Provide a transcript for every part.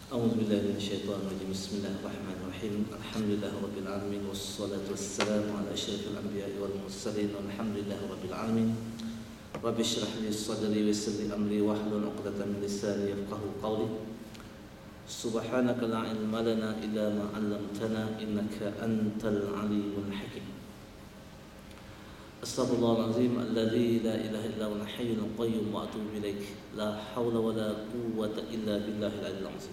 A'udzu billahi minasyaitonir rajim. Bismillahirrahmanirrahim. Alhamdulillahirabbil alamin wassalatu wassalamu ala asyrafil anbiya'i wal mursalin. Alhamdulillahirabbil alamin. Rabbi shrah li sadri wa yassir li amri wahlul 'uqdatam min lisani yafqahu qawli. Subhanaka la ilma lana illa ma 'allamtana innaka antal alimul hakim. Astaghfirullahalazim alladzi la ilaha illa huwal hayyul qayyum wa atubu ilaik. La haula wa la quwwata illa billahil aliyyil azim.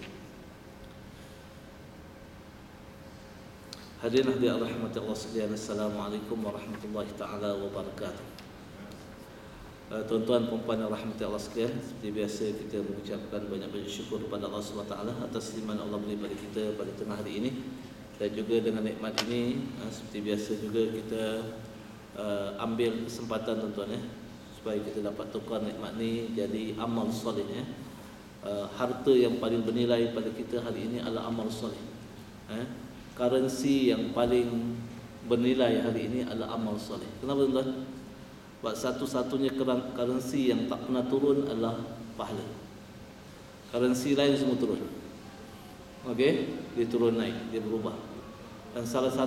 Hadirin hadirat rahmati Allah sekalian, Assalamualaikum warahmatullahi taala wabarakatuh. Tuan-tuan dan puan-puan yang rahmati Allah sekalian, seperti biasa kita mengucapkan banyak-banyak syukur kepada Allah SWT atas limpahan Allah beri pada kita pada tengah hari ini. Dan juga dengan nikmat ini, seperti biasa juga kita ambil kesempatan tuan-tuan supaya kita dapat tukar nikmat ni jadi amal soleh harta yang paling bernilai pada kita hari ini adalah amal soleh. Currency yang paling bernilai hari ini adalah amal soleh. Kenapa tuan-tuan? Sebab satu-satunya currency yang tak pernah turun adalah pahala. Currency lain semua turun. Okey, dia turun naik, dia berubah. Dan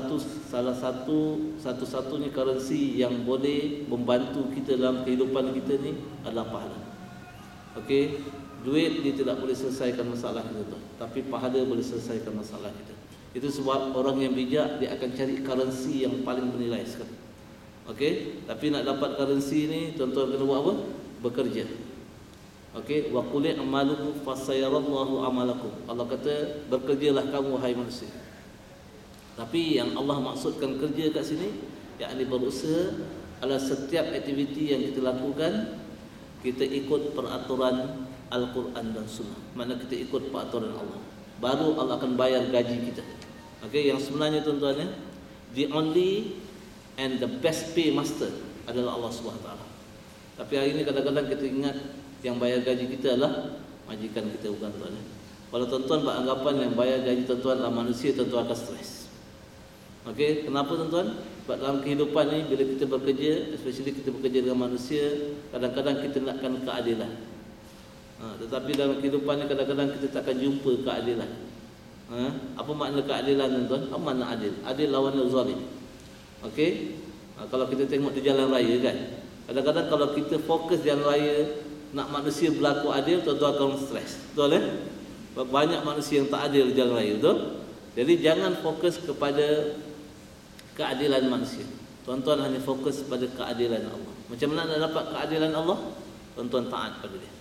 satu-satunya currency yang boleh membantu kita dalam kehidupan kita ni adalah pahala. Okey, duit dia tidak boleh selesaikan masalah kita tuan, tapi pahala boleh selesaikan masalah kita. Itu sebab orang yang bijak dia akan cari currency yang paling bernilai sekali. Okey, tapi nak dapat currency ni tuan-tuan kena buat apa? Bekerja. Okey, wa qul i'malu fasayarallahu amalakum. Allah kata bekerjalah kamu wahai manusia. Tapi yang Allah maksudkan kerja kat sini, yakni berusaha adalah setiap aktiviti yang kita lakukan kita ikut peraturan Al-Quran dan Sunnah. Maknanya kita ikut peraturan Allah, baru Allah akan bayar gaji kita. Okey, yang sebenarnya tuan-tuan the only and the best pay master adalah Allah SWT. Tapi hari ini kadang-kadang kita ingat yang bayar gaji kita adalah majikan kita, bukan tuan. Kalau tuan-tuan beranggapan yang bayar gaji tuan-tuan adalah manusia, tuan-tuan akan stres. Okey, kenapa tuan-tuan? Sebab dalam kehidupan ni bila kita bekerja, especially kita bekerja dengan manusia, kadang-kadang kita nakkan keadilan. Tetapi dalam kehidupan ni kadang-kadang kita takkan jumpa keadilan. Apa makna keadilan tuan-tuan? Apa makna adil? Adil lawannya zalim. Okey? Kalau kita tengok di jalan raya kan, kadang-kadang kalau kita fokus jalan raya nak manusia berlaku adil, tuan-tuan akan stres. Betul Banyak manusia yang tak adil di jalan raya, betul? Jadi jangan fokus kepada keadilan manusia. Tuan-tuan hanya fokus pada keadilan Allah. Macam mana nak dapat keadilan Allah? Tuan-tuan taat pada dia.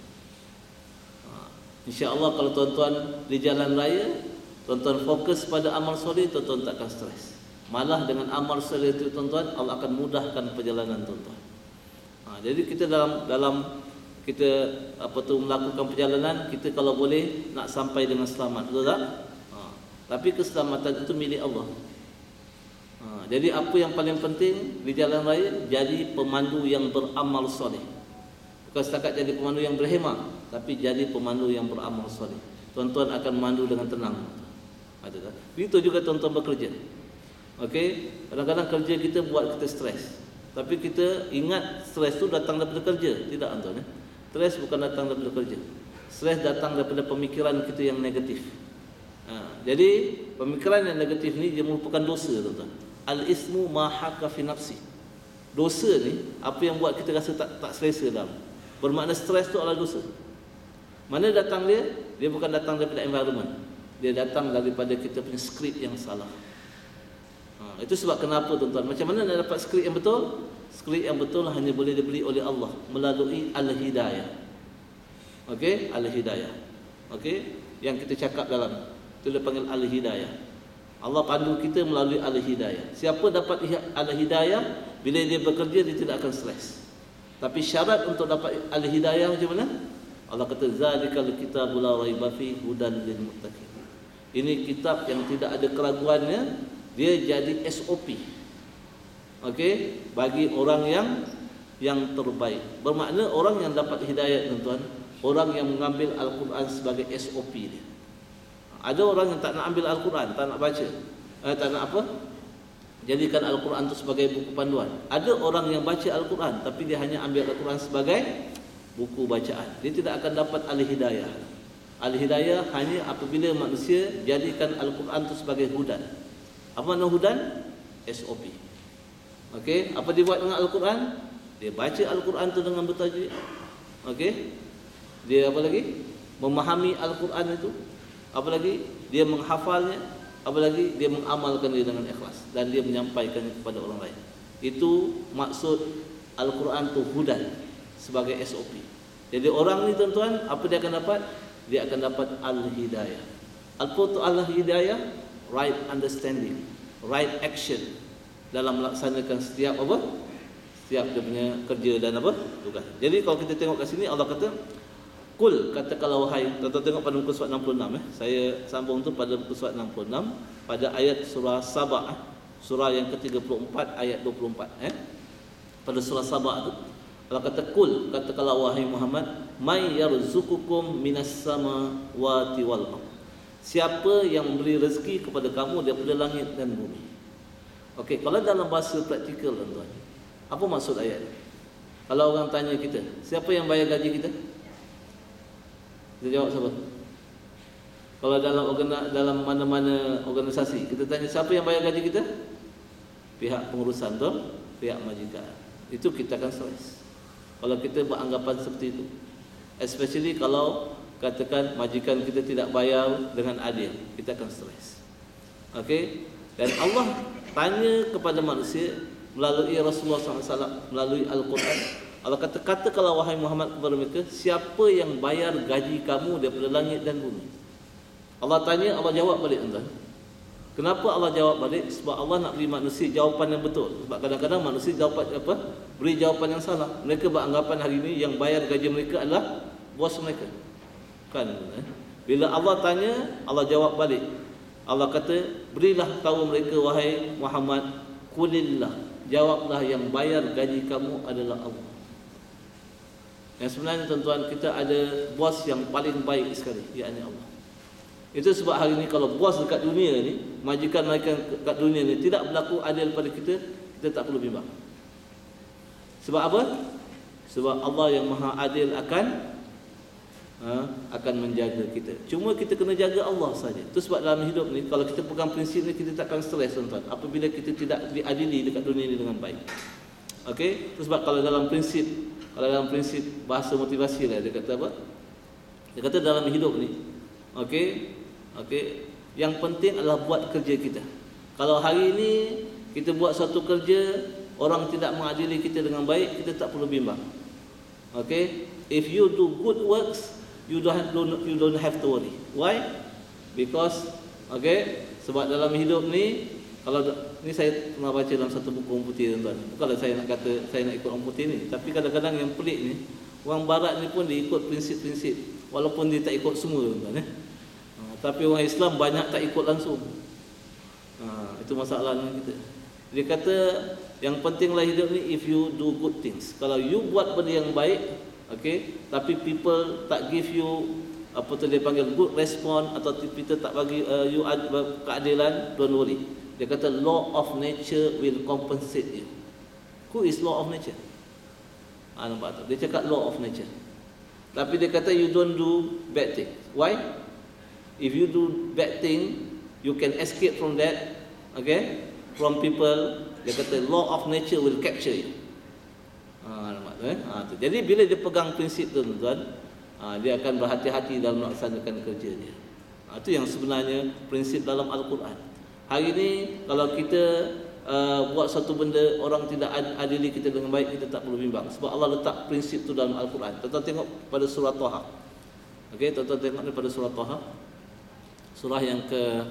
InsyaAllah kalau tuan-tuan di jalan raya, tuan-tuan fokus pada amal soleh, tuan-tuan takkan stres. Malah dengan amal soleh itu tuan-tuan, Allah akan mudahkan perjalanan tuan-tuan. Jadi kita dalam kita melakukan perjalanan, kita kalau boleh nak sampai dengan selamat, betul tak? Tapi keselamatan itu milik Allah. Jadi apa yang paling penting di jalan raya, jadi pemandu yang beramal soleh. Bukan setakat jadi pemandu yang berhemah, tapi jadi pemandu yang beramal soleh. Tuan-tuan akan memandu dengan tenang. Itu juga tuan-tuan bekerja. Okey, kadang-kadang kerja kita buat kita stres. Tapi kita ingat stres itu datang daripada kerja. Tidak tuan-tuan. Stres bukan datang daripada kerja. Stres datang daripada pemikiran kita yang negatif. Jadi pemikiran yang negatif ni dia merupakan dosa tuan-tuan. Al-ismu ma haka fi nafsi. Dosa ni apa yang buat kita rasa tak selesa dalam. Bermakna stres tu adalah dosa. Mana datang dia? Dia bukan datang daripada environment. Dia datang daripada kita punya skrip yang salah. Itu sebab kenapa tuan-tuan, macam mana nak dapat skrip yang betul? Skrip yang betul hanya boleh diberi oleh Allah melalui al-hidayah. Okey, al-hidayah. Okey, yang kita cakap dalam itu dia panggil al-hidayah. Allah pandu kita melalui al-hidayah. Siapa dapat al-hidayah, bila dia bekerja dia tidak akan stres. Tapi syarat untuk dapat al-hidayah macam mana? Allah kata zalikal kitabul la raiba fi hudan lil muttaqin. Ini kitab yang tidak ada keraguannya, dia jadi SOP. Okey, bagi orang yang terbaik. Bermakna orang yang dapat hidayah tuan-tuan, orang yang mengambil Al-Quran sebagai SOP dia. Ada orang yang tak nak ambil Al-Quran, tak nak baca, tak nak apa? Jadikan Al-Quran itu sebagai buku panduan. Ada orang yang baca Al-Quran tapi dia hanya ambil Al-Quran sebagai buku bacaan. Dia tidak akan dapat al-hidayah. Al-hidayah hanya apabila manusia jadikan Al-Quran itu sebagai hudan. Apa makna hudan? SOP. Okey, apa dia buat dengan Al-Quran? Dia baca Al-Quran itu dengan bertajwid. Okey. Dia apa lagi? Memahami Al-Quran itu. Apa lagi? Dia menghafalnya. Apa lagi? Dia mengamalkan dia dengan ikhlas dan dia menyampaikannya kepada orang lain. Itu maksud Al-Quran itu hudan, sebagai SOP. Jadi orang ni tuan-tuan, apa dia akan dapat? Dia akan dapat al-hidayah. Apa tu al-hidayah? Right understanding, right action dalam melaksanakan setiap apa? Setiap dia punya kerja dan apa? Tugas. Jadi kalau kita tengok kat sini Allah kata, "Qul," katakanlah wahai. Tuan-tuan tengok pada muka surat 66 Saya sambung tu pada muka surat 66 pada ayat surah Saba, surah yang ke-34 ayat 24 Pada surah Saba tu Allah kata, "Qul," katakanlah wahai Muhammad, "may yarzuqukum minas samawati wal ardh." Siapa yang memberi rezeki kepada kamu daripada langit dan bumi. Okey, kalau dalam bahasa praktikal tuan-tuan, apa maksud ayat ni? Kalau orang tanya kita, siapa yang bayar gaji kita? Kita jawab siapa? Kalau dalam mana-mana organisasi, kita tanya siapa yang bayar gaji kita? Pihak pengurusan tu, pihak majikan. Itu kita akan stres kalau kita beranggapan seperti itu. Especially kalau katakan majikan kita tidak bayar dengan adil, kita akan stres. Okey? Dan Allah tanya kepada manusia melalui Rasulullah SAW, melalui Al-Quran. Allah kata kalau wahai Muhammad kepada mereka, siapa yang bayar gaji kamu daripada langit dan bumi? Allah tanya, Allah jawab balik tuan. Kenapa Allah jawab balik? Sebab Allah nak beri manusia jawapan yang betul. Sebab kadang-kadang manusia beri jawapan yang salah. Mereka beranggapan hari ini yang bayar gaji mereka adalah bos mereka. Kan? Bila Allah tanya, Allah jawab balik. Allah kata, berilah tahu mereka wahai Muhammad, qulillah, jawablah yang bayar gaji kamu adalah Allah. Yang sebenarnya tuan-tuan, kita ada bos yang paling baik sekali, yakni Allah. Itu sebab hari ini kalau bos dekat dunia ni, majikan mereka dekat dunia ni tidak berlaku adil pada kita, kita tak perlu bimbang. Sebab apa? Sebab Allah yang Maha Adil akan menjaga kita. Cuma kita kena jaga Allah saja. Itu sebab dalam hidup ni, kalau kita pegang prinsip ni, kita takkan stres tuan-tuan apabila kita tidak diadili dekat dunia ni dengan baik. Okey? Itu sebab kalau dalam prinsip bahasa motivasi lah, dia kata apa? Dia kata dalam hidup ni, okey, yang penting adalah buat kerja kita. Kalau hari ini kita buat satu kerja, orang tidak mengadili kita dengan baik, kita tak perlu bimbang. Okey? If you do good works, you don't have to worry. Why? Because sebab dalam hidup ni, kalau ni saya pernah baca dalam satu buku orang putih tuan-tuan. Bukanlah saya nak kata saya nak ikut orang putih ni, tapi kadang-kadang yang pelik ni, orang barat ni pun dia ikut prinsip-prinsip walaupun dia tak ikut semua tuan-tuan tapi orang Islam banyak tak ikut langsung. Itu masalahnya kita. Dia kata yang pentinglah hidup ni, if you do good things. Kalau you buat benda yang baik, tapi people tak give you apa tu dia panggil good response, atau people tak bagi you keadilan, don't worry. Dia kata law of nature will compensate you. Who is law of nature? Nampak tak? Dia cakap law of nature. Tapi dia kata you don't do bad thing. Why? If you do bad thing, you can escape from that, from people. Dia kata law of nature will capture you. Nampak tak? Jadi bila dia pegang prinsip tu tuan-tuan, dia akan berhati-hati dalam melaksanakan kerja dia. Itu yang sebenarnya prinsip dalam Al-Quran. Hari ini kalau kita buat satu benda, orang tidak adili kita dengan baik, kita tak perlu bimbang. Sebab Allah letak prinsip tu dalam Al-Quran. Tuan-tuan tengok pada surah Taha. Tuan-tuan tengok pada surah Taha. Surah yang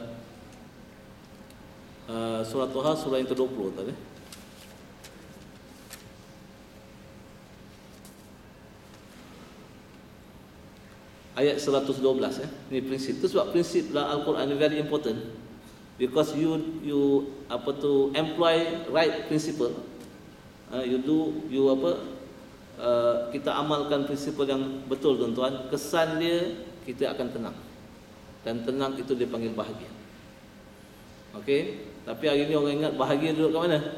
surah Taha, surah yang ke-20 tadi. Ayat 112 Ini prinsip. Itu sebab prinsip dalam Al-Quran is very important. Because you employ right principle. Kita amalkan prinsip yang betul tuan-tuan, kesan dia kita akan tenang. Dan tenang itu dia panggil bahagia. Tapi hari ini orang ingat bahagia duduk kat mana?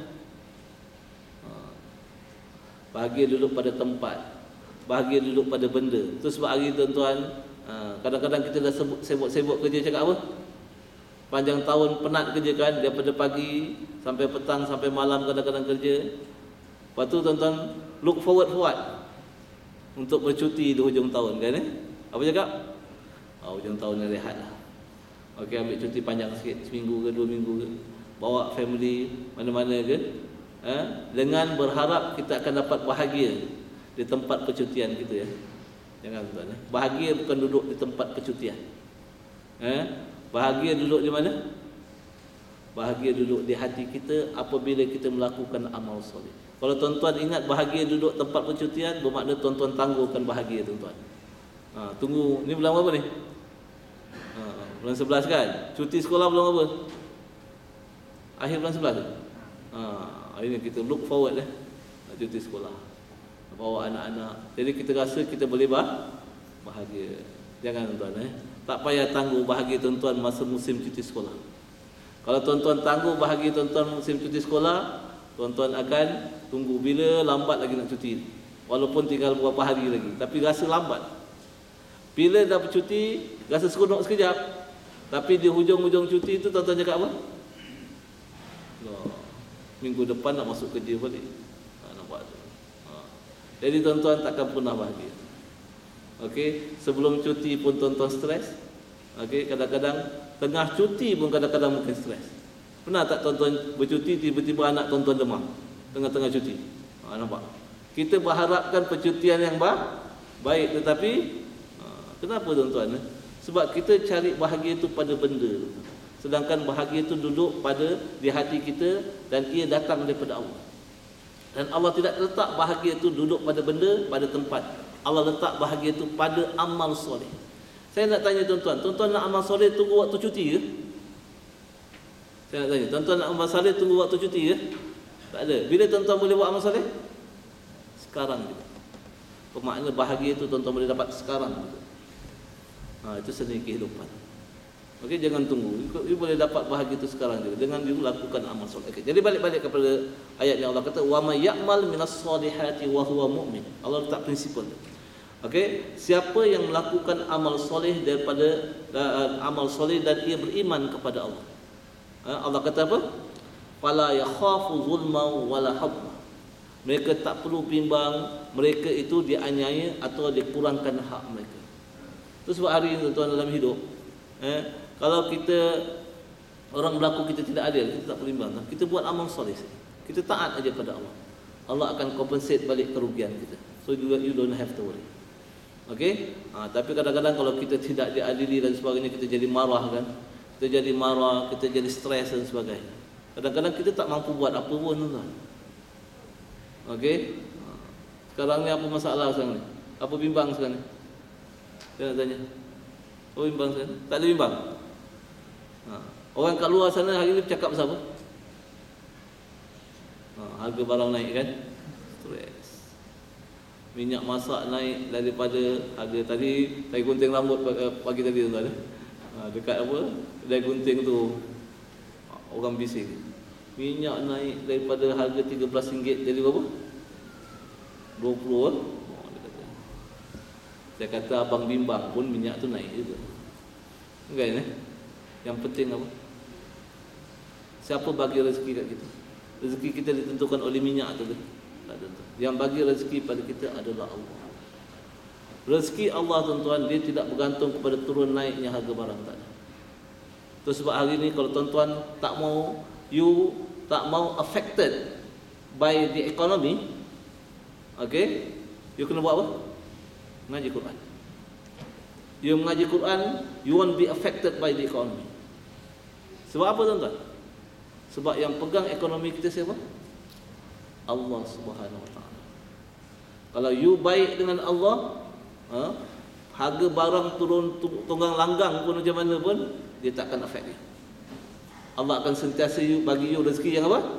Bahagia duduk pada tempat, bahagia duduk pada benda. Itu sebab hari tuan-tuan, Kadang-kadang kita dah sibuk kerja, cakap apa? Panjang tahun penat kerja kan, daripada pagi sampai petang sampai malam kadang-kadang kerja. Lepas tu tuan-tuan look forward untuk bercuti di hujung tahun kan Apa cakap? Hujung tahun ni rehat lah. Okey, ambil cuti panjang sikit, seminggu ke 2 minggu ke. Bawa family mana-mana ke. Dengan berharap kita akan dapat bahagia di tempat percutian kita Jangan tuan-tuan bahagia bukan duduk di tempat percutian. Bahagia duduk di mana? Bahagia duduk di hati kita apabila kita melakukan amal soleh. Kalau tuan-tuan ingat bahagia duduk tempat percutian, bermakna tuan-tuan tangguhkan bahagia tuan-tuan. Tunggu, ni bulan apa ni? Bulan 11 kan? Cuti sekolah bulan apa? Akhir bulan 11 hari ni kita look forward cuti sekolah. Bawa anak-anak. Jadi kita rasa kita boleh bahagia. Jangan tuan-tuan tak payah tangguh bahagia tuan-tuan masa musim cuti sekolah. Kalau tuan-tuan tangguh bahagia tuan-tuan musim cuti sekolah, tuan-tuan akan tunggu bila lambat lagi nak cuti. Walaupun tinggal beberapa hari lagi, tapi rasa lambat. Bila dah bercuti, rasa seronok sekejap. Tapi di hujung-hujung cuti itu tuan-tuan cakap apa? Minggu depan nak masuk kerja balik. Nampak tu. Jadi tuan-tuan takkan pernah bahagia. Okey, sebelum cuti pun tuan-tuan stres. Okey, kadang-kadang tengah cuti pun kadang-kadang mungkin stres. Pernah tak tuan-tuan bercuti tiba-tiba anak tuan-tuan demam tengah-tengah cuti? Nampak? Kita berharapkan percutian yang baik, tetapi kenapa tuan-tuan? Sebab kita cari bahagia itu pada benda. Sedangkan bahagia itu duduk pada di hati kita dan ia datang daripada Allah. Dan Allah tidak letak bahagia itu duduk pada benda, pada tempat. Allah letak bahagia itu pada amal soleh. Saya nak tanya tuan-tuan, tuan-tuan nak amal soleh tunggu waktu cuti ke? Saya nak tanya, tuan-tuan nak amal soleh tunggu waktu cuti ke? Tak ada. Bila tuan-tuan boleh buat amal soleh? Sekarang juga. Bermakna bahagia itu tuan-tuan boleh dapat sekarang juga. Itu seni kehidupan. Okey, jangan tunggu. You boleh dapat bahagia itu sekarang juga dengan you lakukan amal soleh. Okay. Jadi balik kepada ayat yang Allah kata wa may ya'mal minas solihati wa huwa mu'min. Allah letak prinsipal. Okey, siapa yang melakukan amal soleh daripada amal soleh dan ia beriman kepada Allah. Allah kata apa? Fala yakhafu zulma wala habma. Mereka tak perlu bimbang mereka itu dianiaya atau dikurangkan hak mereka. Itu sebab hari ini tuan-tuan dalam hidup kalau kita orang berlaku kita tidak adil, kita tak berimbang. Kita buat amal soleh, kita taat aja pada Allah. Allah akan compensate balik kerugian kita. So you don't have to worry. Okey? Tapi kadang-kadang kalau kita tidak diadili dan sebagainya, kita jadi marah kan? Kita jadi marah, kita jadi stres dan sebagainya. Kadang-kadang kita tak mampu buat apa pun tuan. Okey? Sekarang ni apa masalah sekarang ni? Apa bimbang sekarang ni? Saya nak tanya. Apa bimbang sekarang? Tak ada bimbang. Orang kat luar sana hari ni bercakap pasal apa? Harga barang naik kan? Stres. Minyak masak naik daripada harga tadi. Saya gunting rambut pagi tadi tuan-tuan. Dekat apa? Kedai gunting tu orang bising. Minyak naik daripada harga RM13 jadi berapa? 20 Saya kata abang bimbang pun minyak tu naik juga. Kan Yang penting apa? Siapa bagi rezeki kat kita? Rezeki kita ditentukan oleh minyak tu ke? Tak ada. Yang bagi rezeki pada kita adalah Allah. Rezeki Allah tuan-tuan, dia tidak bergantung kepada turun naiknya harga barang, tak ada. Itu sebab hari ni kalau tuan-tuan tak mau, you tak mau affected by the economy, okay, you kena buat apa? Mengaji Quran. You mengaji Quran, you won't be affected by the economy. Sebab apa tuan-tuan? Sebab yang pegang ekonomi kita siapa? Allah Subhanahu Wa Taala. Kalau you baik dengan Allah, harga barang turun tunggang langgang pun macam mana pun, dia takkan affect you. Allah akan sentiasa bagi you rezeki yang apa?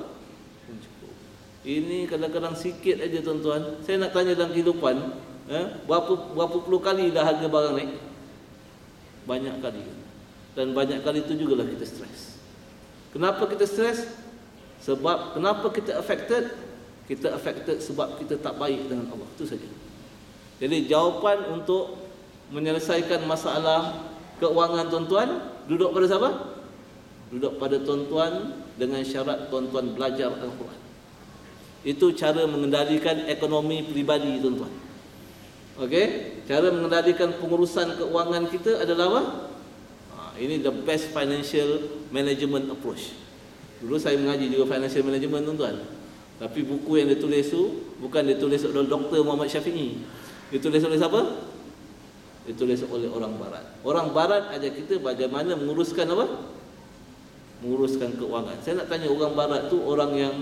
Ini kadang-kadang sikit aja tuan-tuan. Saya nak tanya dalam kehidupan, berapa puluh kali dah harga barang naik? Banyak kali. Dan banyak kali itu jugalah kita stres. Kenapa kita stres? Sebab kenapa kita affected? Kita affected sebab kita tak baik dengan Allah. Itu saja. Jadi jawapan untuk menyelesaikan masalah keuangan tuan-tuan, duduk pada siapa? Duduk pada tuan-tuan dengan syarat tuan-tuan belajar Al-Quran. Itu cara mengendalikan ekonomi pribadi tuan-tuan. Okey, cara mengendalikan pengurusan keuangan kita adalah apa? Ini the best financial management approach. Dulu saya mengaji juga financial management tuan-tuan. Tapi buku yang ditulis tu bukan ditulis oleh Dr. Muhammad Syafi'i. Ditulis oleh siapa? Ditulis oleh orang barat. Orang barat ajar kita bagaimana menguruskan apa? Menguruskan keuangan. Saya nak tanya, orang barat tu orang yang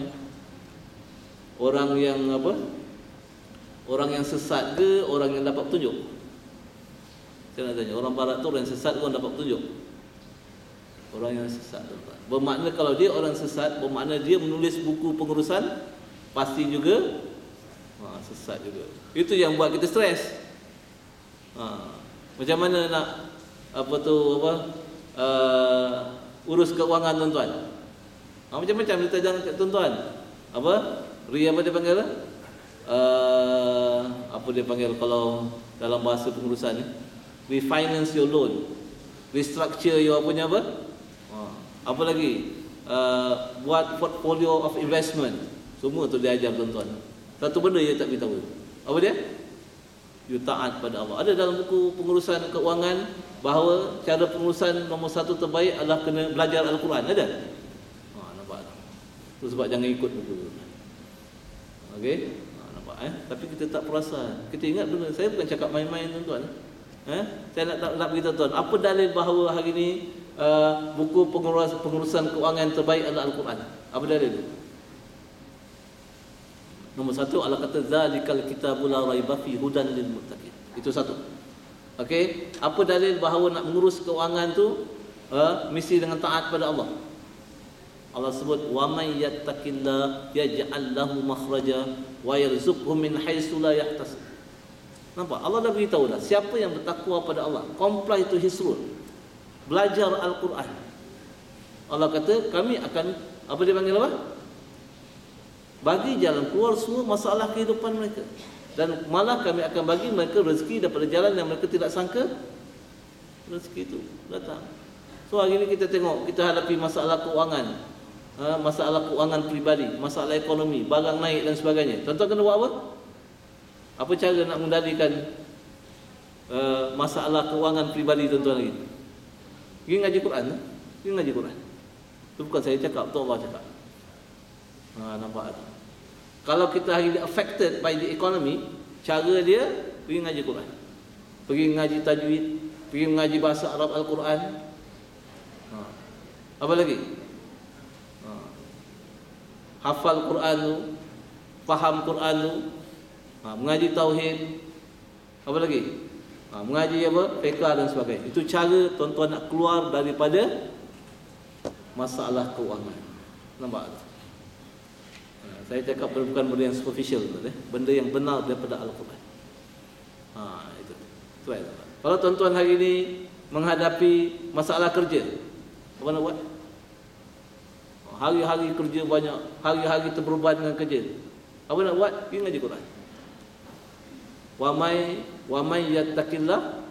apa? Orang yang sesat ke orang yang dapat petunjuk? Saya nak tanya, orang barat tu orang yang sesat ke orang dapat petunjuk? Orang yang sesat, tuan-tuan. Bermakna kalau dia orang sesat, bermakna dia menulis buku pengurusan pasti juga sesat juga. Itu yang buat kita stres. Macam mana nak urus keuangan tuan-tuan? Macam-macam kita jangan kat tuan-tuan. Apa dia panggil? Apa dia panggil kalau dalam bahasa pengurusan ni? Refinance your loan, restructure your punya apa? Apa lagi? Buat portfolio of investment. Semua tu dia ajar tuan-tuan. Satu benda dia tak beritahu. Apa dia? You taat pada Allah. Ada dalam buku pengurusan keuangan bahawa cara pengurusan nombor satu terbaik adalah kena belajar Al-Quran. Ada? Nampak tak? Itu sebab jangan ikut buku tu. Okey? Nampak Tapi kita tak perasan. Kita ingat benda. Saya bukan cakap main-main tuan-tuan. Saya nak beritahu tuan, apa dalil bahawa hari ni buku pengurusan keuangan terbaik adalah Al-Quran? Apa dalil itu? Nombor satu, Allah kata zalikal kitabul la raiba fi hudan lil muttaqin. Itu satu. Okey, apa dalil bahawa nak mengurus keuangan tu mesti dengan taat pada Allah? Allah sebut wa may yattaqillah yaj'al lahu makhraja wa yarzuqhu min haitsu la yahtasib. Nampak? Allah dah beritahu dah, siapa yang bertakwa pada Allah, comply to his rule, belajar Al-Quran. Allah kata kami akan, apa dia panggil apa? Bagi jalan keluar semua masalah kehidupan mereka. Dan malah kami akan bagi mereka rezeki daripada jalan yang mereka tidak sangka rezeki itu datang. So hari ini kita tengok, kita hadapi masalah keuangan, masalah keuangan pribadi, masalah ekonomi, barang naik dan sebagainya. Tuan-tuan kena buat apa? Apa cara nak mengendalikan masalah keuangan pribadi tuan-tuan lagi? Pergi ngaji Quran. Pergi ngaji Quran. Itu bukan saya cakap, itu Allah cakap. Nampak tak? Kalau kita hari ini affected by the economy, cara dia pergi ngaji Quran, pergi ngaji tajwid, pergi mengaji bahasa Arab Al-Quran. Apa lagi? Hafal Quran tu, faham Quran tu, mengaji tauhid. Apa lagi? Mengaji apa? Fiqh dan sebagainya. Itu cara tuan-tuan nak keluar daripada masalah keuangan. Nampak tak? Saya cakap bukan benda yang superficial, benda yang benar daripada Al-Quran. Itu. Kalau tuan-tuan hari ini menghadapi masalah kerja, apa nak buat? Hari-hari kerja banyak, hari-hari terbeban dengan kerja. Apa nak buat? Pergi ngaji Quran. Wa may yattaqillah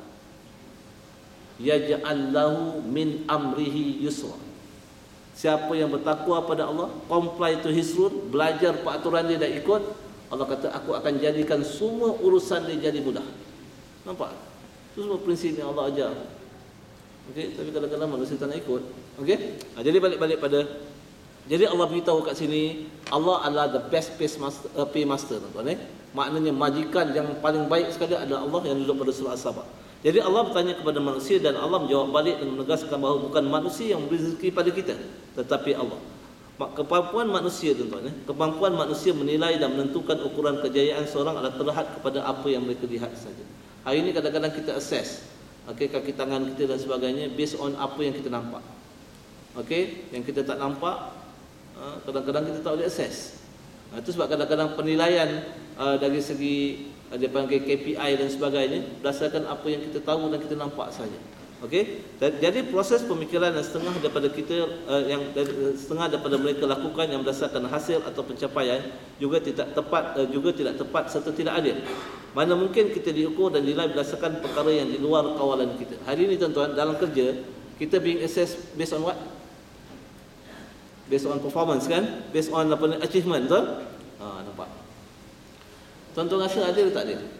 yaj'al lahu min amrihi yusra. Siapa yang bertakwa pada Allah, comply to his rule, belajar peraturan dia dan ikut, Allah kata aku akan jadikan semua urusan dia jadi mudah. Nampak? Itu semua prinsip yang Allah ajar. Okey, tapi kadang-kadang manusia tak nak ikut. Okey? Jadi balik pada, jadi Allah beritahu kat sini, Allah adalah the best pay master, tuan-tuan. Maknanya majikan yang paling baik sekali adalah Allah yang duduk pada surah As-Sabah. Jadi Allah bertanya kepada manusia dan Allah menjawab balik dan menegaskan bahawa bukan manusia yang memberi rezeki pada kita, tetapi Allah. Kemampuan manusia, tuan-tuan, kemampuan manusia menilai dan menentukan ukuran kejayaan seorang adalah terlihat kepada apa yang mereka lihat saja. Hari ini kadang-kadang kita assess, kaki tangan kita dan sebagainya based on apa yang kita nampak. Yang kita tak nampak, kadang-kadang kita tak boleh assess. Itu sebab kadang-kadang penilaian dari segi dia panggil KPI dan sebagainya berdasarkan apa yang kita tahu dan kita nampak saja. Jadi proses pemikiran yang setengah daripada kita setengah daripada mereka lakukan yang berdasarkan hasil atau pencapaian juga tidak tepat serta tidak adil. Mana mungkin kita diukur dan dinilai berdasarkan perkara yang di luar kawalan kita. Hari ini tuan-tuan, dalam kerja kita being assessed based on what? Based on performance kan? Based on apa ni, achievement, betul? Nampak. Tuan-tuan rasa adil tak adil?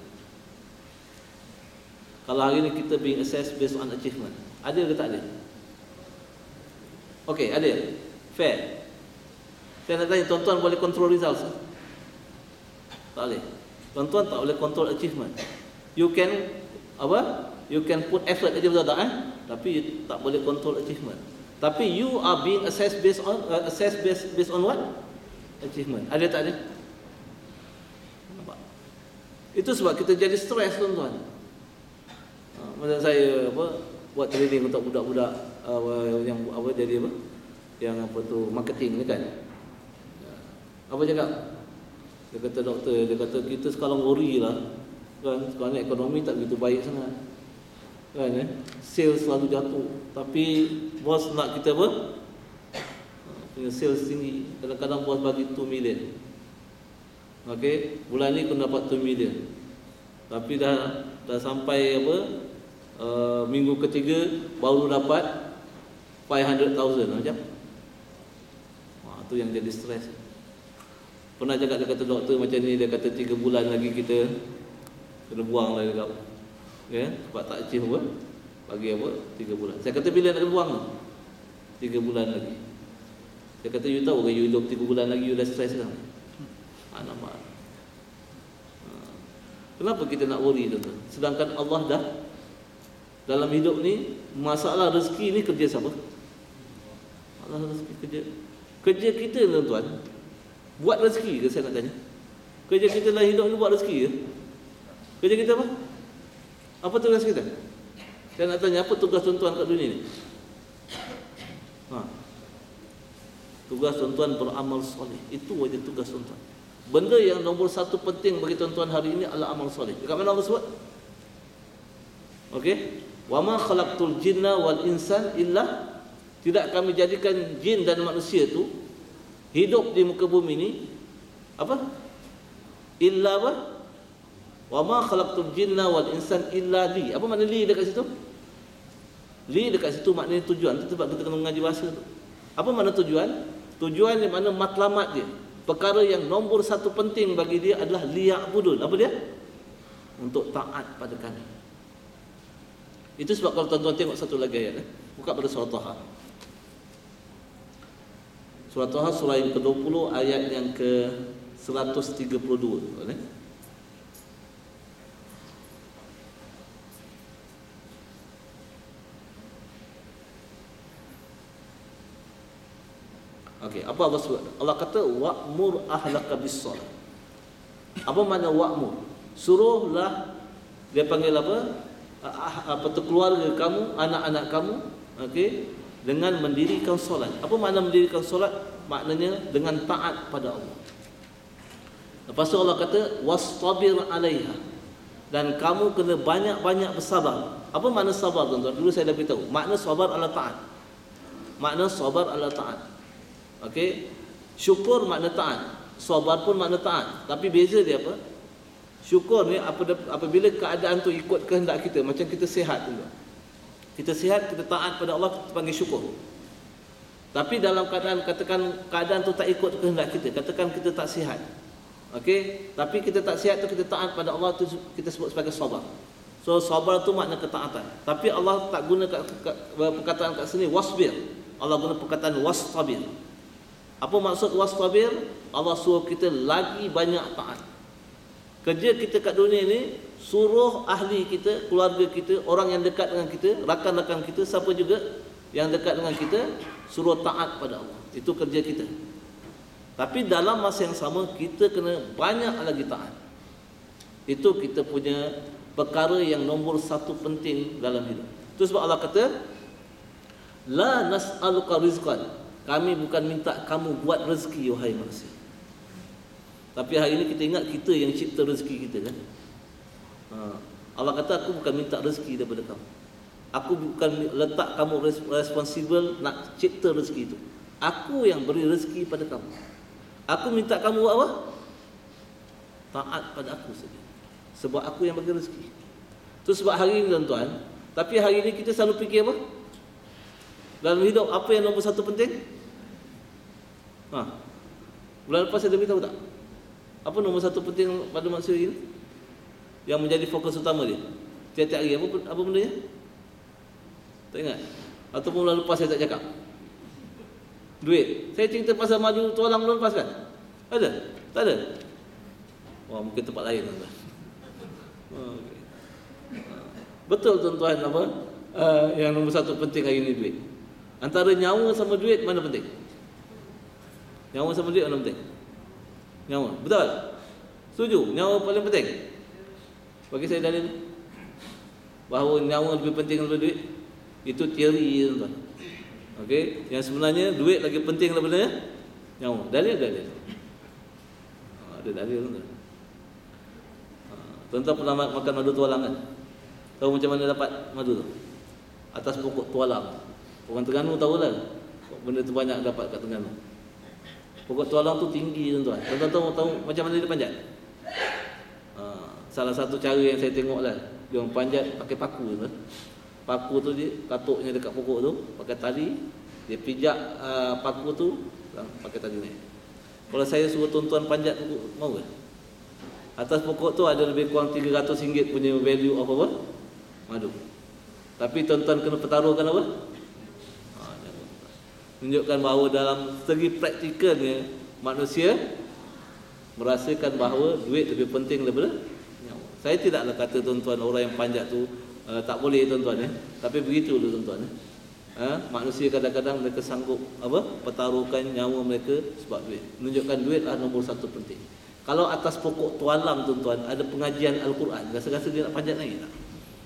Kalau hari ini kita being assessed based on achievement, adil ke tak adil? Okey, adil. Fair. Saya nak tanya, tuan-tuan boleh control results? Tak boleh. Tuan-tuan tak boleh control achievement. You can apa? You can put effort aja, betul tak? Tapi you tak boleh control achievement. Tapi you are being assessed based on what? Achievement. Ada tak ada? Nampak? Itu sebab kita jadi stres, tuan-tuan. Macam saya buat training untuk budak-budak yang jadi yang marketing ni kan. Apa cakap? Dia kata doktor, dia kata kita sekarang worry lah kan, sekarang ekonomi tak begitu baik sangat kan, sales selalu jatuh, tapi bos nak kita punya sales tinggi. Kadang-kadang bos bagi 2 million, okey, bulan ni kena dapat 2 million, tapi dah sampai minggu ketiga baru dapat 500,000 macam. Tu yang jadi stres. Pernah cakap, dia kata doktor macam ni, dia kata 3 bulan lagi kita kena buang lah dekat. Ya, sebab tak achieve bagi 3 bulan. Saya kata bila nak buang? 3 bulan lagi. Saya kata you tahu ke you hidup 3 bulan lagi you dah stres kan? Nampak. Kenapa kita nak worry tu? Sedangkan Allah dah dalam hidup ni, masalah rezeki ni kerja siapa? Allah rezeki kerja kita, tuan-tuan. Buat rezeki ke, saya nak tanya? Kerja kita dalam hidup ni buat rezeki ke? Kerja kita apa? Apa tugas kita? Saya nak tanya, apa tugas tuan-tuan kat dunia ni? Tugas tuan-tuan beramal soleh. Itu aja tugas tuan-tuan. Benda yang nombor satu penting bagi tuan-tuan hari ini adalah amal soleh. Dekat mana Allah sebut? Okey. Wa ma khalaqtul jinna wal insan illa, tidak kami jadikan jin dan manusia tu hidup di muka bumi ni apa? Illa apa? Wa ma khalaqtul jinna wal insan illa li. Apa makna li dekat situ? Li dekat situ maknanya tujuan. Itu sebab kita kena mengaji bahasa tu. Apa makna tujuan? Tujuan di mana matlamat dia. Perkara yang nombor satu penting bagi dia adalah liya'budun. Apa dia? Untuk taat pada kami. Itu sebab kalau tuan-tuan tengok satu lagi ayat, buka pada surah Taha. Surah Taha surah yang ke-20 ayat yang ke-132. Okey, apa Allah sebut? Allah kata wa'mur ahlaka bis-shalah. Apa makna wa'mur? Suruhlah, dia panggil apa tu, keluarga kamu, anak-anak kamu, okey, dengan mendirikan solat. Apa makna mendirikan solat? Maknanya dengan taat pada Allah. Lepas tu Allah kata wastabir 'alaiha, dan kamu kena banyak-banyak bersabar. Apa makna sabar, tuan-tuan? Dulu saya dah beritahu. Makna sabar adalah taat. Makna sabar adalah taat. Okey. Syukur makna taat. Sabar pun makna taat. Tapi beza dia apa? Syukur ni apabila keadaan tu ikut kehendak kita, macam kita sihat tu. Kita sihat, kita taat pada Allah, kita panggil syukur. Tapi dalam keadaan, katakan keadaan tu tak ikut kehendak kita, katakan kita tak sihat. Okey, tapi kita tak sihat tu, kita taat pada Allah tu, kita sebut sebagai sabar. So sabar tu makna ketaatan. Tapi Allah tak guna perkataan kat sini wasbir. Allah guna perkataan wastabir. Apa maksud wastabir? Allah suruh kita lagi banyak taat. Kerja kita kat dunia ni, suruh ahli kita, keluarga kita, orang yang dekat dengan kita, rakan-rakan kita, siapa juga yang dekat dengan kita, suruh taat pada Allah. Itu kerja kita. Tapi dalam masa yang sama, kita kena banyak lagi taat. Itu kita punya perkara yang nombor satu penting dalam hidup. Itu sebab Allah kata, la nas'aluka rizqan. Kami bukan minta kamu buat rezeki, wahai manusia. Tapi hari ini kita ingat kita yang cipta rezeki kita kan. Allah kata aku bukan minta rezeki daripada kamu. Aku bukan letak kamu responsible nak cipta rezeki itu. Aku yang beri rezeki pada kamu. Aku minta kamu buat apa? Taat pada aku saja. Sebab aku yang bagi rezeki. Tu sebab hari ini tuan-tuan, tapi hari ini kita selalu fikir apa? Dalam hidup apa yang nombor satu penting? Bulan lepas saya beritahu tak? Apa nombor satu penting pada manusia ini? Yang menjadi fokus utama dia. Tiap-tiap hari apa bendanya? Tak ingat? Ataupun bulan lepas saya tak cakap? Duit. Saya cerita pasal maju tualang bulan lepas kan? Ada? Tak ada? Wah, mungkin tempat lain tuan-tuan. Okay. Betul tuan-tuan apa? Yang nombor satu penting hari ini duit. Antara nyawa sama duit mana penting? Nyawa sama duit mana penting? Nyawa. Betul? Setuju? Nyawa paling penting? Bagi saya dalil bahawa nyawa lebih penting daripada duit. Itu teori tuan-tuan. Okey, yang sebenarnya duit lagi penting daripada nyawa. Dalil. Ada dalil tuan-tuan. Tuan-tuan pernah makan madu tualang kan? Tahu macam mana dapat madu tu? Atas pokok tualang. Orang Terengganu tahulah benda tu banyak dapat kat Terengganu. Pokok tualang tu tinggi tuan-tuan. Tuan-tuan tahu macam mana dia panjat? Salah satu cara yang saya tengoklah, dia orang panjat pakai paku tu. Paku tu dia katuknya dekat pokok tu, pakai tali, dia pijak paku tu pakai tali ni. Kalau saya suruh tuan-tuan panjat tu, mau ke? Atas pokok tu ada lebih kurang RM300 punya value of apa? Madu. Tapi tuan-tuan kena pertaruhkan apa? Menunjukkan bahawa dalam segi praktikalnya manusia merasakan bahawa duit lebih penting daripada nyawa. Saya tidaklah kata tuan-tuan orang yang panjat tu tak boleh tuan-tuan ya. Tapi begitu dulu tuan-tuan ya. Manusia kadang-kadang mereka sanggup apa? Pertaruhkan nyawa mereka sebab duit. Menunjukkan duitlah nombor satu penting. Kalau atas pokok tualang tuan-tuan ada pengajian Al-Quran, rasa-rasa dia nak panjat naik tak?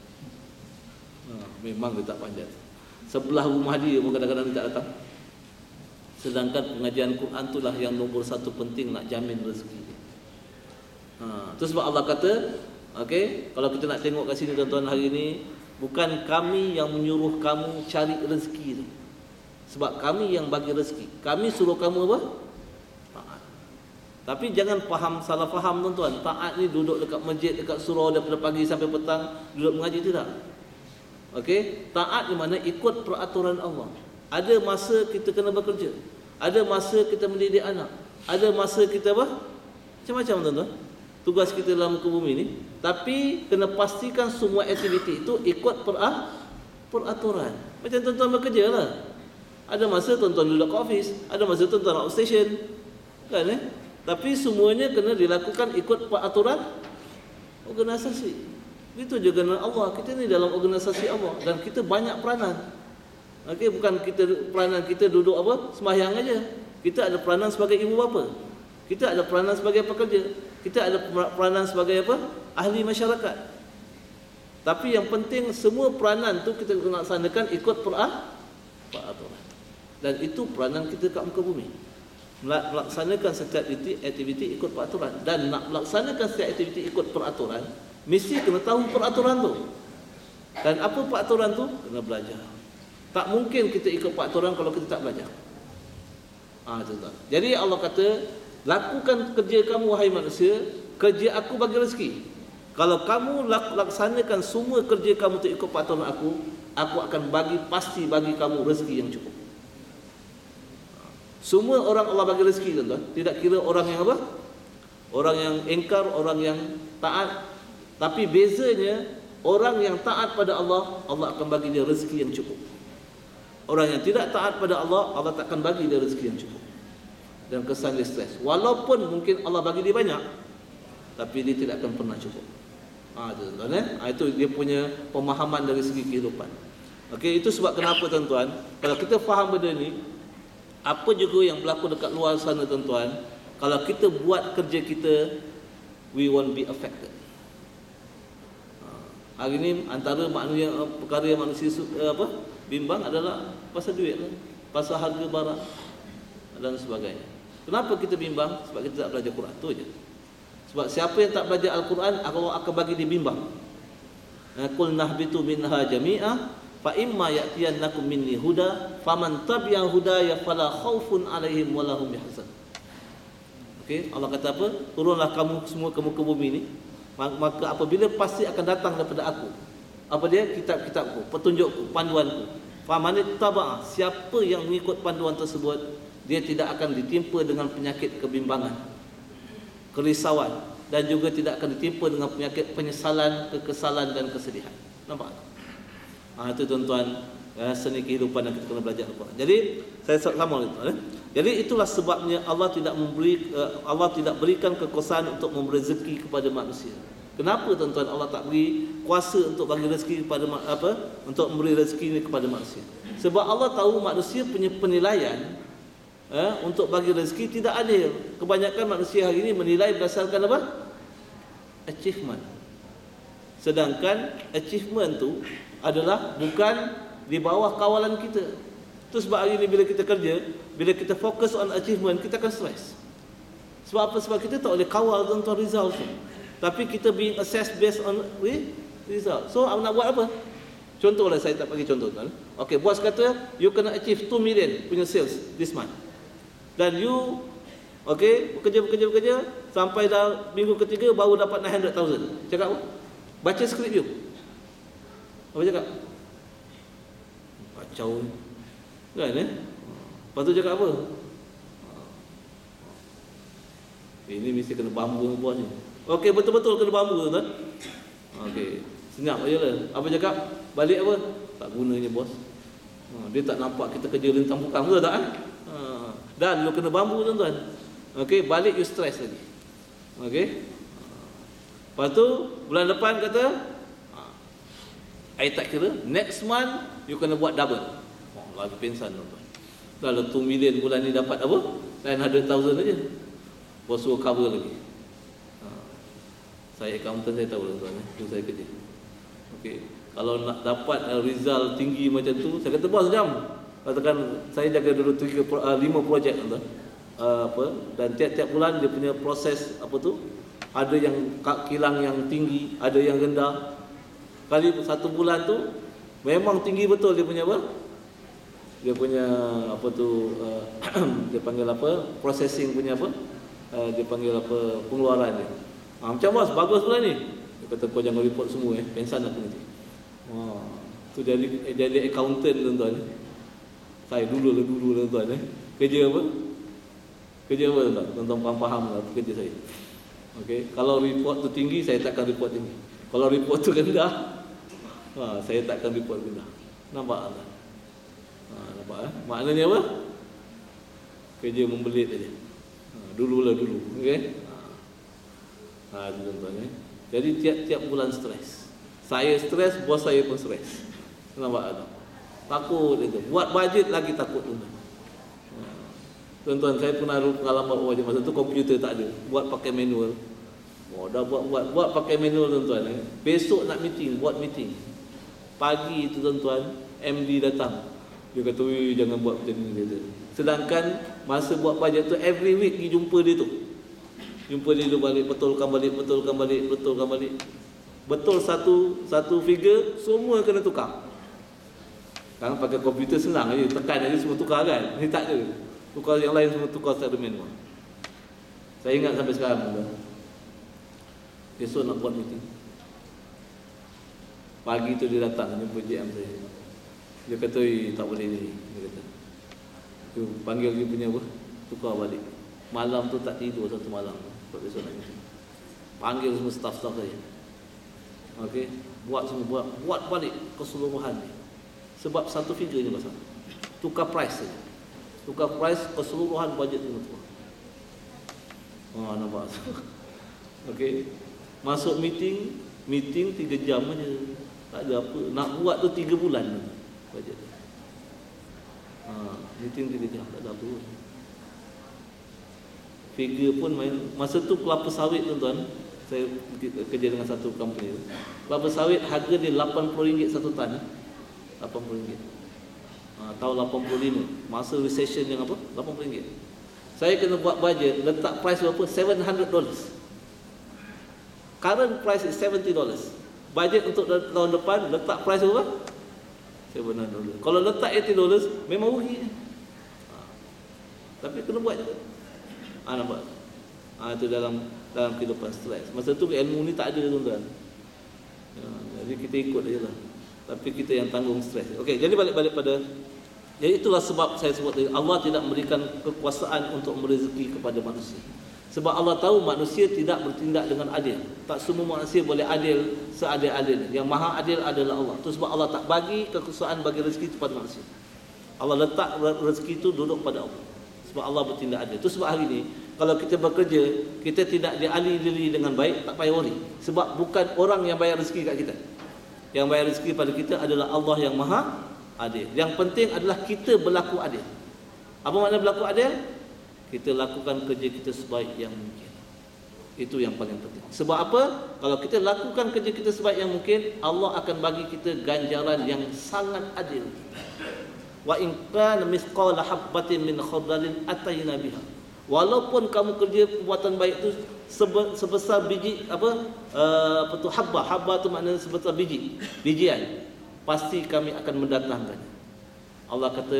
Memang dia tak panjat. Sebelah rumah dia pun kadang-kadang dia tak datang. Sedangkan pengajian Quran itulah yang nombor satu penting nak jamin rezeki. Itu sebab Allah kata, okey, kalau kita nak tengok kat sini tuan-tuan hari ini, bukan kami yang menyuruh kamu cari rezeki tu. Sebab kami yang bagi rezeki. Kami suruh kamu apa? Taat. Tapi jangan salah faham tuan-tuan. Taat ni duduk dekat masjid, dekat surau daripada pagi sampai petang, duduk mengaji tidak. Okey, taat di mana ikut peraturan Allah. Ada masa kita kena bekerja, ada masa kita mendidik anak, ada masa kita apa? Macam-macam tuan-tuan. Tugas kita dalam muka bumi ni. Tapi kena pastikan semua aktiviti itu ikut peraturan. Macam tuan-tuan bekerja lah. Ada masa tuan-tuan duduk ke office, ada masa tuan-tuan outstation, kan Tapi semuanya kena dilakukan ikut peraturan organisasi. Itu juga dengan Allah. Kita ni dalam organisasi Allah dan kita banyak peranan. Okey, bukan peranan kita duduk apa? Sembahyang aja. Kita ada peranan sebagai ibu bapa. Kita ada peranan sebagai pekerja. Kita ada peranan sebagai apa? Ahli masyarakat. Tapi yang penting semua peranan tu kita laksanakan ikut peraturan. Dan itu peranan kita kat muka bumi. Melaksanakan setiap aktiviti ikut peraturan. Dan nak melaksanakan setiap aktiviti ikut peraturan, mesti kena tahu peraturan tu. Dan apa peraturan tu? Kena belajar. Tak mungkin kita ikut peraturan kalau kita tak belajar. Tuan-tuan. Jadi Allah kata, lakukan kerja kamu wahai manusia, kerja aku bagi rezeki. Kalau kamu laksanakan semua kerja kamu tu ikut peraturan aku akan pasti bagi kamu rezeki yang cukup. Semua orang Allah bagi rezeki tuan-tuan. Tidak kira orang yang apa? Orang yang ingkar, orang yang taat. Tapi bezanya, orang yang taat pada Allah, Allah akan bagi dia rezeki yang cukup. Orang yang tidak taat pada Allah, Allah takkan bagi dia rezeki yang cukup. Dan kesan dia stres. Walaupun mungkin Allah bagi dia banyak, tapi dia tidak akan pernah cukup. Itu dia punya pemahaman dari segi kehidupan. Okey, itu sebab kenapa tuan-tuan, kalau kita faham benda ni, apa juga yang berlaku dekat luar sana tuan-tuan, kalau kita buat kerja kita, we won't be affected. Hari ni antara perkara yang manusia bimbang adalah pasal duit lah, pasal harga barang dan sebagainya. Kenapa kita bimbang? Sebab kita tak belajar Quran, tu je. Sebab siapa yang tak belajar Al-Quran, Allah akan bagi dia bimbang. Qul nahbitu minha jami'ah fa imma ya'tiyannakum minni huda faman tabi'a hudaya fala khaufun 'alaihim wa lahum yahzan. Okey, Allah kata apa? Turunlah kamu semua ke muka bumi ni. maka apabila pasti akan datang daripada aku. Apa dia? Kitab-kitabku, petunjukku, panduanku. Faman ittaba, siapa yang mengikut panduan tersebut, dia tidak akan ditimpa dengan penyakit kebimbangan, kerisauan, dan juga tidak akan ditimpa dengan penyakit penyesalan, kekesalan dan kesedihan. Nampak? Itu tuan-tuan, seni kehidupan yang kita kena belajar Al-Quran. Jadi saya sama itu. Jadi itulah sebabnya Allah tidak berikan kekuasaan untuk memberi rezeki kepada manusia. Kenapa tuan-tuan Allah tak beri kuasa untuk bagi rezeki kepada untuk memberi rezeki ini kepada manusia? Sebab Allah tahu manusia punya penilaian untuk bagi rezeki tidak adil. Kebanyakan manusia hari ini menilai berdasarkan apa? Achievement. Sedangkan achievement tu adalah bukan di bawah kawalan kita. Itu sebab hari ini bila kita kerja, bila kita fokus on achievement, kita akan stres. Sebab apa? Sebab kita tak boleh kawal tuan-tuan result tu. Tapi kita being assessed based on result. So nak buat apa? Contohlah, saya tak bagi contoh tuan. Okay, bos kata you kena achieve 2 million punya sales this month. Dan you bekerja sampai dah minggu ketiga baru dapat 900,000. Cakap apa? Baca skrip you. Apa cakap? Kacau kan Lepas tu cakap apa? Ini mesti kena bambu bos ni. Okey, betul-betul kena bambu tuan. Okey, senyap aje lah. Apa cakap? Balik apa? Tak gunanya bos. Dia tak nampak kita kerja lintang bukang ke tak Dan you kena bambu tuan-tuan. Okey, balik you stress lagi. Okey. Lepas tu bulan depan kata I tak kira, next month you kena buat double. Lagi pensan tuan-tuan. Kalau 2 million bulan ni dapat apa? 900,000 aja. Bos suruh cover lagi. Saya accountant, saya tahu tuan-tuan. Itu saya kerja. Okey. Kalau nak dapat result tinggi macam tu, saya kata bos jam. Katakan saya jaga dulu 5 projek tuan-tuan. Dan tiap-tiap bulan dia punya proses ada yang kilang yang tinggi, ada yang rendah. Kali satu bulan tu memang tinggi betul dia punya dia punya dia panggil processing punya dia panggil pengeluaran dia. Macam bos bagus bulan ni. Dia kata kau jangan report semua pensan aku nanti. Tu jadi accountant tuan-tuan. Saya dulu tuan-tuan Kerja apa tuan-tuan faham lah kerja saya. Okey, kalau report tu tinggi saya takkan report tinggi. Kalau report tu rendah saya takkan report rendah. Nampak tak? Nampak maknanya apa? Kerja membelit aja. Dulu. Okey. Tuan-tuan Jadi tiap-tiap bulan stres. Saya stres, bos saya pun stres. Nampak tak? Takut itu. Buat bajet lagi takut tuan-tuan. Tuan-tuan, saya pernah pengalaman masa tu komputer tak ada. Buat pakai manual. Dah buat pakai manual tuan-tuan. Besok nak meeting, buat meeting. Pagi tu tuan-tuan, MD datang. Dia kata, jangan buat macam ni. Sedangkan masa buat bajet tu, every week pergi jumpa dia tu. Jumpa dia tu balik, betulkan balik. Betul satu figure, semua kena tukar. Sekarang pakai komputer senang aja, tekan aja semua tukar kan. Ni tak ada. Tukar yang lain semua tukar secara manual. Saya ingat sampai sekarang. Besok nak buat meeting. Pagi tu dia datang jumpa GM saya. Dia kata, tak boleh ni. Dia kata, panggil dia punya tukar balik. Malam tu tak tidur satu malam. Besok nak meeting. Panggil semua staff-staff saya. Okey, buat balik keseluruhan ni. Sebab satu figure je pasal. Tukar price saja. Tukar price keseluruhan bajet tu tukar. Nampak. Okey. Masuk meeting 3 jam aja. Tak ada apa. Nak buat tu 3 bulan bajet tu. Meeting 3 jam tak ada apa. Figure pun main. Masa tu kelapa sawit tuan-tuan, saya kerja dengan satu company. Kelapa sawit harga dia RM80 satu tan. RM80. Tahun 85. Masa recession yang apa? RM80. Saya kena buat budget, letak price berapa? $700. Current price is $70. Budget untuk tahun depan letak price berapa? $700. Kalau letak $80 memang rugi. Tapi kena buat juga. Nampak? Itu dalam dalam kehidupan stres. Masa tu ilmu ni tak ada, tuan-tuan. Jadi kita ikut je lah. Tapi kita yang tanggung stres. Okey, jadi balik pada, jadi itulah sebab saya sebut tadi, Allah tidak memberikan kekuasaan untuk merezeki kepada manusia. Sebab Allah tahu manusia tidak bertindak dengan adil. Tak semua manusia boleh adil seadil-adil. Yang maha adil adalah Allah. Itu sebab Allah tak bagi kekuasaan bagi rezeki kepada manusia. Allah letak rezeki itu duduk pada Allah. Sebab Allah bertindak adil. Itu sebab hari ini kalau kita bekerja, kita tidak dialih-alih dengan baik, tak payah worry. Sebab bukan orang yang bayar rezeki kat kita. Yang bayar rezeki pada kita adalah Allah yang maha adil. Yang penting adalah kita berlaku adil. Apa makna berlaku adil? Kita lakukan kerja kita sebaik yang mungkin. Itu yang paling penting. Sebab apa? Kalau kita lakukan kerja kita sebaik yang mungkin, Allah akan bagi kita ganjaran yang sangat adil. Wa in kana mithqala habatin min khardalin atayna biha. Walaupun kamu kerja perbuatan baik itu sebesar biji apa tu habba tu maknanya sebesar bijian, pasti kami akan mendatangkannya. Allah kata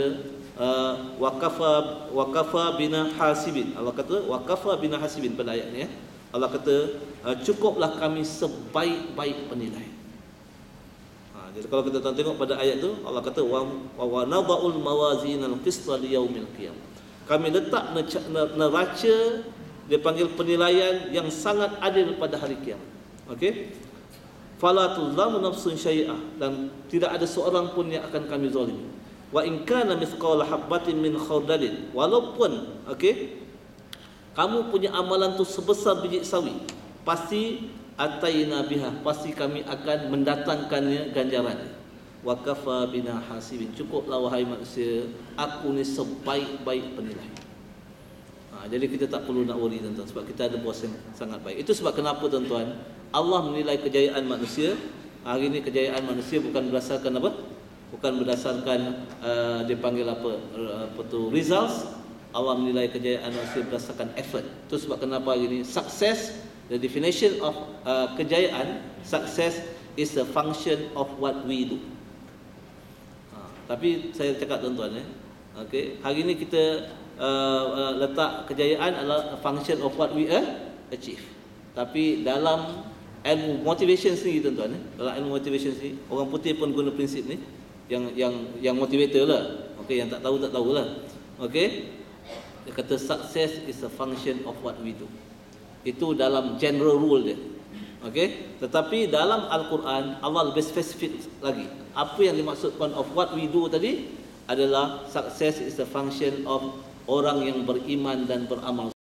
waqafa bina hasibin. Allah kata waqafa bina hasibin pada ayat ni ya. Allah kata cukuplah kami sebaik-baik penilai. Jadi kalau kita tengok pada ayat tu, Allah kata wa nadha'ul mawazinal qista liyaumil qiyamah. Kami letak neraca, dia panggil penilaian yang sangat adil pada hari kiamat. Okey? Fala tuzlamu nafsun syai'ah, dan tidak ada seorang pun yang akan kami zalimi. Wa in kana mithqala habatin min khardalin, walaupun kamu punya amalan tu sebesar biji sawi, pasti ataina biha, pasti kami akan mendatangkannya ganjarannya. Wa kafa bina hasibin, cukuplah wahai manusia, aku ni sebaik-baik penilai. Jadi kita tak perlu nak worry, tuan-tuan, sebab kita ada bos yang sangat baik. Itu sebab kenapa, tuan-tuan, Allah menilai kejayaan manusia. Hari ini kejayaan manusia bukan berdasarkan apa? Bukan berdasarkan dia panggil apa tu results. Allah menilai kejayaan manusia berdasarkan effort. Itu sebab kenapa hari ini success, the definition of kejayaan, success is a function of what we do. Tapi saya cakap, tuan-tuan, hari ini kita letak kejayaan adalah function of what we achieve. Tapi dalam ilmu motivation sendiri, tuan-tuan, dalam ilmu motivation sendiri, orang putih pun guna prinsip ni, yang motivator lah. Yang tak tahu lah. Dia kata success is a function of what we do. Itu dalam general rule dia. Tetapi dalam Al-Quran Allah lebih spesifik lagi. Apa yang dimaksudkan of what we do tadi adalah success is a function of orang yang beriman dan beramal